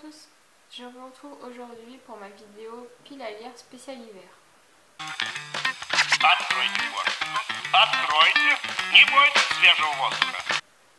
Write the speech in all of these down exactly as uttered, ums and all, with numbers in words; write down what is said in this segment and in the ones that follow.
tous, je vous retrouve aujourd'hui pour ma vidéo pile à lire spécial hiver. Откройте форточку. Откройте. Не бойтесь свежего воздуха.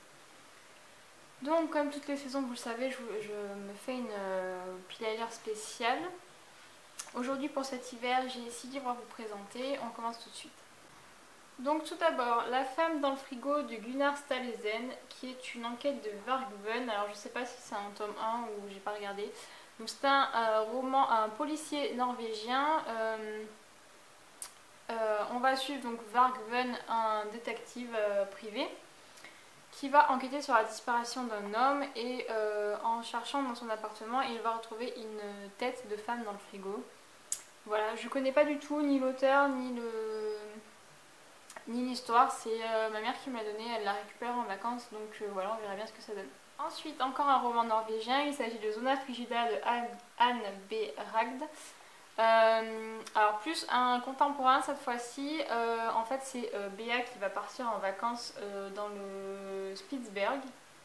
Donc comme toutes les saisons, vous le savez, je, je me fais une euh, pile à lire spéciale. Aujourd'hui pour cet hiver, j'ai six livres à vous présenter. On commence tout de suite. Donc tout d'abord, La femme dans le frigo de Gunnar Staalesen, qui est une enquête de Vargven. Alors je sais pas si c'est un tome un ou j'ai pas regardé. Donc c'est un euh, roman, un policier norvégien. Euh, euh, on va suivre donc Vargven, un détective euh, privé, qui va enquêter sur la disparition d'un homme et euh, en cherchant dans son appartement, il va retrouver une tête de femme dans le frigo. Voilà, je connais pas du tout ni l'auteur ni le... ni l'histoire, c'est euh, ma mère qui me l'a donné, elle l'a récupéré en vacances, donc euh, voilà, on verra bien ce que ça donne. Ensuite, encore un roman norvégien, il s'agit de Zona Frigida de Anne B. Ragd. Euh, alors plus un contemporain cette fois-ci, euh, en fait c'est euh, Béa qui va partir en vacances euh, dans le Spitsberg,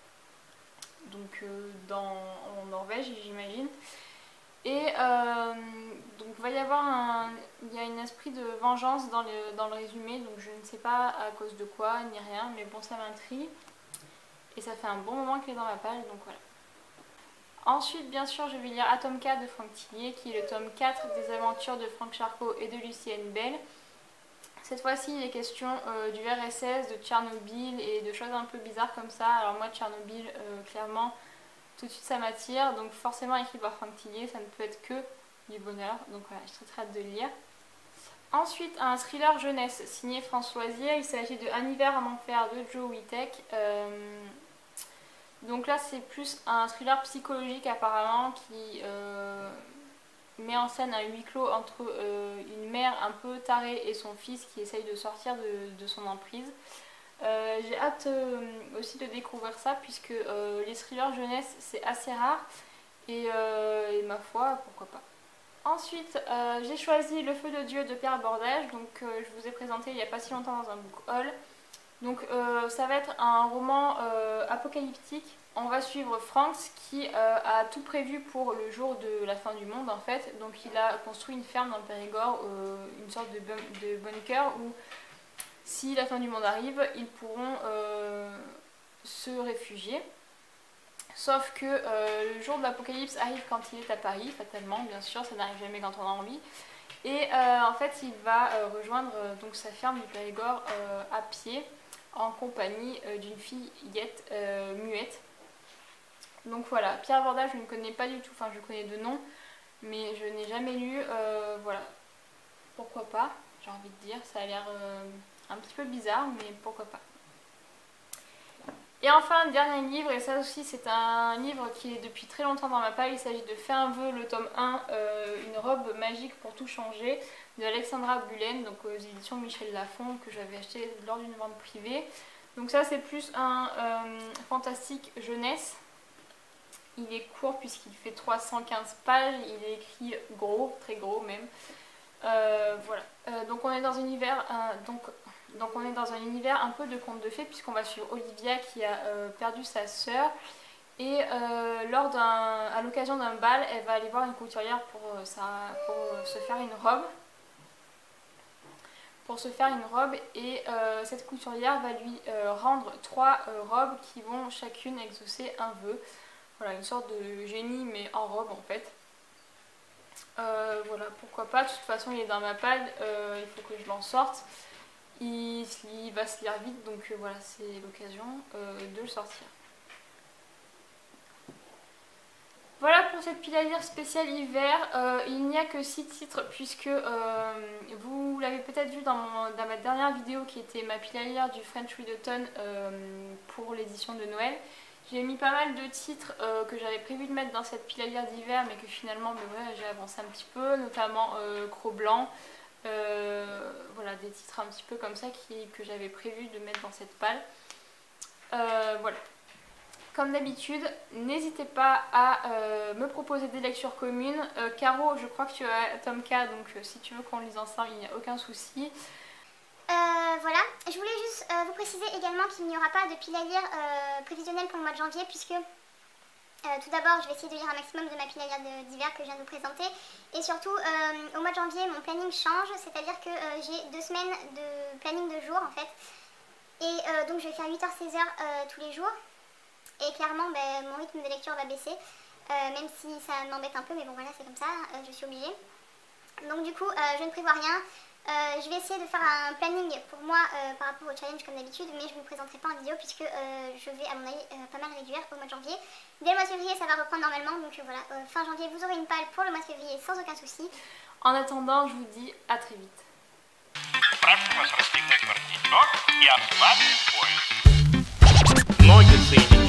donc euh, dans, en Norvège j'imagine. Et euh, donc il va y avoir un, il y a un esprit de vengeance dans le, dans le résumé, donc je ne sais pas à cause de quoi ni rien, mais bon ça m'intrigue. Et ça fait un bon moment qu'elle est dans ma page, donc voilà. Ensuite bien sûr je vais lire Atomka de Franck Tillier, qui est le tome quatre des aventures de Frank Charcot et de Lucienne Bell. Cette fois-ci il est question euh, du R S S, de Tchernobyl et de choses un peu bizarres comme ça. Alors moi Tchernobyl euh, clairement tout de suite ça m'attire, donc forcément écrit par Franck Tillier, ça ne peut être que du bonheur, donc voilà, je suis très très hâte de le lire. Ensuite un thriller jeunesse signé François Loisier, il s'agit de Un hiver en enfer de Joe Witek. Euh, donc là c'est plus un thriller psychologique apparemment qui euh, met en scène un huis clos entre euh, une mère un peu tarée et son fils qui essaye de sortir de, de son emprise. Euh, j'ai hâte euh, aussi de découvrir ça puisque euh, les thrillers jeunesse c'est assez rare et, euh, et ma foi pourquoi pas. Ensuite euh, j'ai choisi Le feu de Dieu de Pierre Bordage, donc euh, je vous ai présenté il n'y a pas si longtemps dans un book haul. Donc euh, ça va être un roman euh, apocalyptique. On va suivre Franks qui euh, a tout prévu pour le jour de la fin du monde en fait. Donc il a construit une ferme dans le Périgord, euh, une sorte de, bun de bunker où si la fin du monde arrive, ils pourront euh, se réfugier. Sauf que euh, le jour de l'apocalypse arrive quand il est à Paris, fatalement, bien sûr, ça n'arrive jamais quand on a envie. Et euh, en fait, il va euh, rejoindre euh, donc, sa ferme du Périgord euh, à pied, en compagnie euh, d'une fillette euh, muette. Donc voilà, Pierre Bordage, je ne connais pas du tout, enfin je connais de nom, mais je n'ai jamais lu, euh, voilà. Pourquoi pas, j'ai envie de dire, ça a l'air... Euh, un petit peu bizarre, mais pourquoi pas. Et enfin, dernier livre, et ça aussi c'est un livre qui est depuis très longtemps dans ma palle, il s'agit de Fais un vœu, le tome un, euh, une robe magique pour tout changer, de Alexandra Bullen, donc aux éditions Michel Lafon, que j'avais acheté lors d'une vente privée. Donc ça c'est plus un euh, fantastique jeunesse. Il est court puisqu'il fait trois cent quinze pages, il est écrit gros, très gros même. Euh, voilà, euh, donc on est dans un univers, euh, donc, donc on est dans un univers un peu de conte de fées puisqu'on va suivre Olivia qui a euh, perdu sa sœur et euh, lors d'un, à l'occasion d'un bal, elle va aller voir une couturière pour, euh, sa, pour euh, se faire une robe, pour se faire une robe et euh, cette couturière va lui euh, rendre trois euh, robes qui vont chacune exaucer un vœu. Voilà, une sorte de génie mais en robe en fait. Euh, voilà, pourquoi pas, de toute façon il est dans ma palle, euh, il faut que je l'en sorte. Il, il va se lire vite, donc euh, voilà, c'est l'occasion euh, de le sortir. Voilà pour cette pile à lire spéciale hiver. Euh, il n'y a que six titres puisque euh, vous l'avez peut-être vu dans, mon, dans ma dernière vidéo qui était ma pile à lire du French Readathon euh, pour l'édition de Noël. J'ai mis pas mal de titres euh, que j'avais prévu de mettre dans cette pile à lire d'hiver mais que finalement ben ouais, j'ai avancé un petit peu, notamment euh, Cro-Blanc, euh, voilà des titres un petit peu comme ça qui, que j'avais prévu de mettre dans cette palle. Euh, voilà. Comme d'habitude, n'hésitez pas à euh, me proposer des lectures communes. Euh, Caro, je crois que tu as Tomka, donc euh, si tu veux qu'on lise ensemble, il n'y a aucun souci. Euh, voilà, je voulais juste euh, vous préciser également qu'il n'y aura pas de pile à lire euh, prévisionnelle pour le mois de janvier puisque Euh, tout d'abord, je vais essayer de lire un maximum de ma pinaillère d'hiver que je viens de vous présenter. Et surtout, euh, au mois de janvier, mon planning change, c'est-à-dire que euh, j'ai deux semaines de planning de jour en fait. Et euh, donc je vais faire huit heures seize heures euh, tous les jours. Et clairement, ben, mon rythme de lecture va baisser, euh, même si ça m'embête un peu, mais bon voilà, c'est comme ça, euh, je suis obligée. Donc du coup, euh, je ne prévois rien. Euh, je vais essayer de faire un planning pour moi euh, par rapport au challenge comme d'habitude, mais je ne vous présenterai pas en vidéo puisque euh, je vais à mon avis euh, pas mal réduire au mois de janvier. Dès le mois de février, ça va reprendre normalement, donc euh, voilà, euh, fin janvier, vous aurez une palle pour le mois de février sans aucun souci. En attendant, je vous dis à très vite. Прошу вас расстегнуть воротничок и ослабить пояс. Ноги соединить.